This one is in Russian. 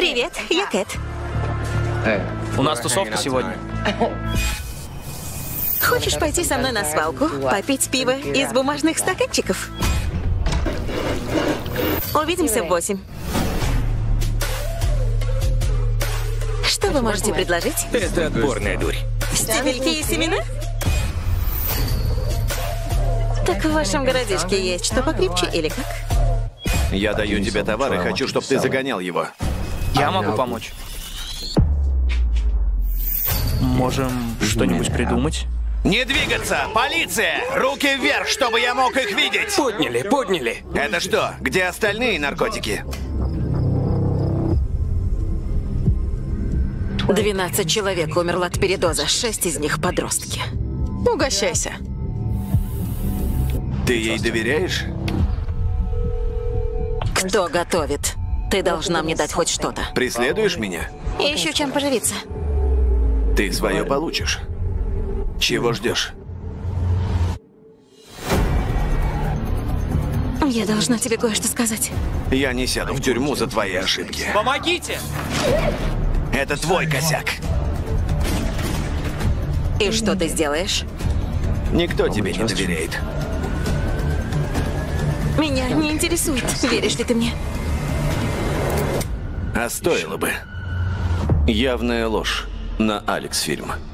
Привет, я Кэт. У нас тусовка сегодня. Хочешь пойти со мной на свалку, попить пиво из бумажных стаканчиков? Увидимся в 8. Что вы можете предложить? Это отборная дурь. Стебельки и семена? Так в вашем городишке есть что покрепче или как? Я даю тебе товар и хочу, чтобы ты загонял его. Я могу помочь. Можем что-нибудь придумать? Не двигаться! Полиция! Руки вверх, чтобы я мог их видеть! Подняли, подняли. Это что? Где остальные наркотики? 12 человек умерло от передоза, 6 из них подростки. Угощайся. Ты ей доверяешь? Кто готовит? Ты должна мне дать хоть что-то. Преследуешь меня? Ищу чем поживиться. Ты свое получишь. Чего ждешь? Я должна тебе кое-что сказать. Я не сяду в тюрьму за твои ошибки. Помогите! Это твой косяк. И что ты сделаешь? Никто тебе не доверяет. Меня не интересует, веришь ли ты мне. А стоило бы. Явная ложь на Алекс фильм.